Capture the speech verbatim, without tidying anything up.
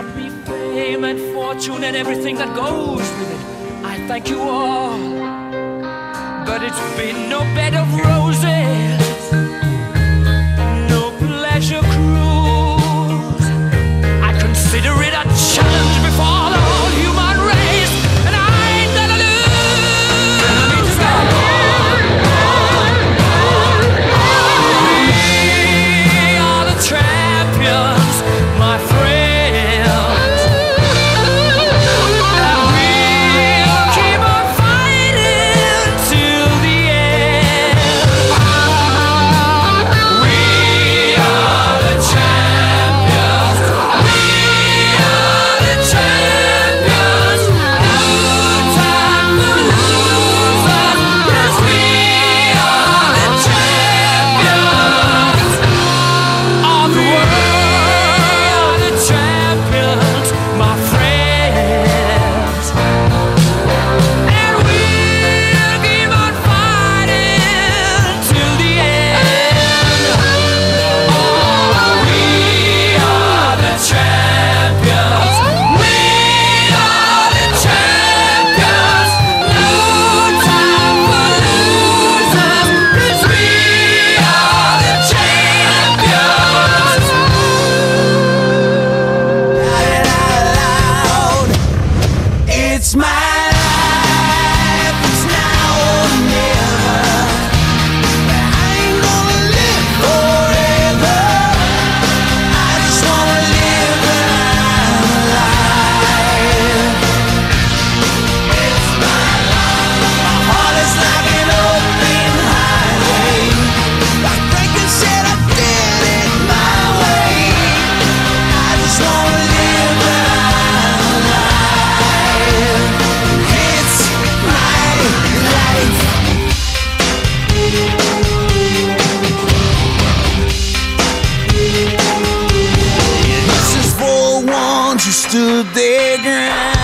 brought me fame and fortune and everything that goes with it. I thank you all, but it's been no bed of roses, no pleasure cruise. I consider it a challenge before the whole human race, and I ain't gonna lose. We are the champions, my friends. It's my life, it's now or never. I ain't gonna live forever. I just wanna live my life. It's my life. My heart is like an open highway. Like Franklin said, I did it my way. I just wanna live my life. Stood their ground.